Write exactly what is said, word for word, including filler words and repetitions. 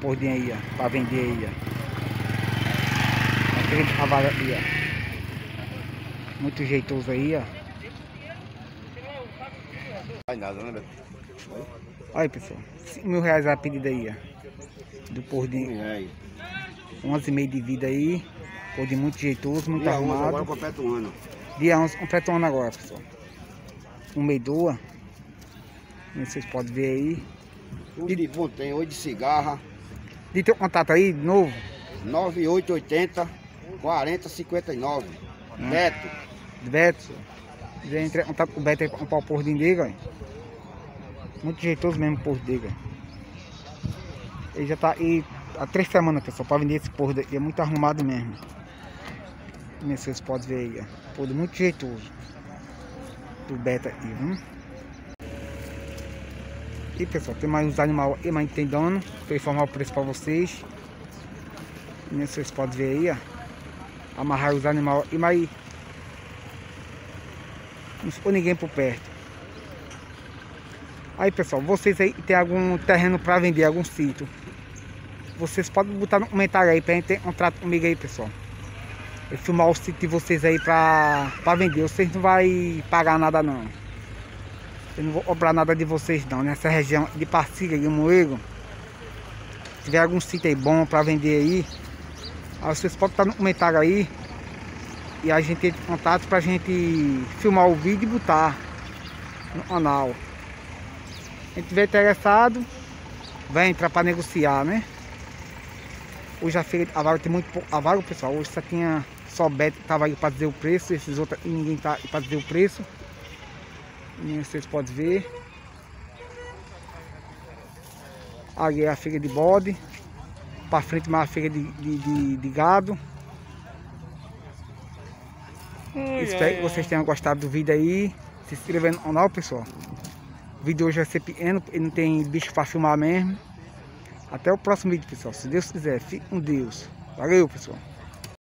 pordinho aí, ó, pra vender aí, ó. Aquele cavalo aí, ó. Muito jeitoso aí, ó. Vai nada, né, Beto? Olha aí, pessoal. cinco mil reais a pedida aí, ó. Do pordinho. onze e meio de vida aí. Pordinho muito jeitoso, muito Dia arrumado. onze agora completa um ano. Dia onze completa um ano agora, pessoal. Um meio doa. Vocês podem ver aí. Tudo de bom, tem oito de cigarra. De teu contato aí, de novo. nove oito oito zero, quarenta, cinquenta e nove. Hum. Beto. Beto. Já entrei em contato com o Beto aí pra comprar o pordinho dele, ó. Muito jeitoso mesmo o porto dele, ó. Ele já tá aí há três semanas, pessoal, pra vender esse porto daqui. É muito arrumado mesmo. Como vocês podem ver aí, ó. Porto muito jeitoso. Do Beto aí, viu? E pessoal, tem mais uns animais aí, mas tem dono. Vou informar o preço pra vocês. Como vocês podem ver aí, ó. Amarrar os animais e mais. Não ficou ninguém por perto. Aí pessoal, vocês aí tem algum terreno pra vender, algum sítio, vocês podem botar no comentário aí pra gente ter um trato comigo aí, pessoal. Eu filmar o sítio de vocês aí pra, pra vender. Vocês não vão pagar nada não. Eu não vou cobrar nada de vocês não. Nessa região de Pastilha e Moeiro, se tiver algum sítio aí bom pra vender aí, aí vocês podem estar no comentário aí. E a gente tem contato pra gente filmar o vídeo e botar no canal. Quem tiver interessado, vai entrar para negociar, né? Hoje a feira de cavalo tem muito pouco cavalo, pessoal. Hoje só tinha só Beto que tava aí para dizer o preço. Esses outros e ninguém tá para dizer o preço. E vocês podem ver. Ali é a feira de bode. Para frente mais a feira de, de, de, de gado. Ai, Espero ai, que vocês tenham gostado do vídeo aí. Se inscrevendo no canal, pessoal. O vídeo hoje vai ser pequeno, porque não tem bicho para filmar mesmo. Até o próximo vídeo, pessoal. Se Deus quiser, fique com Deus. Valeu, pessoal.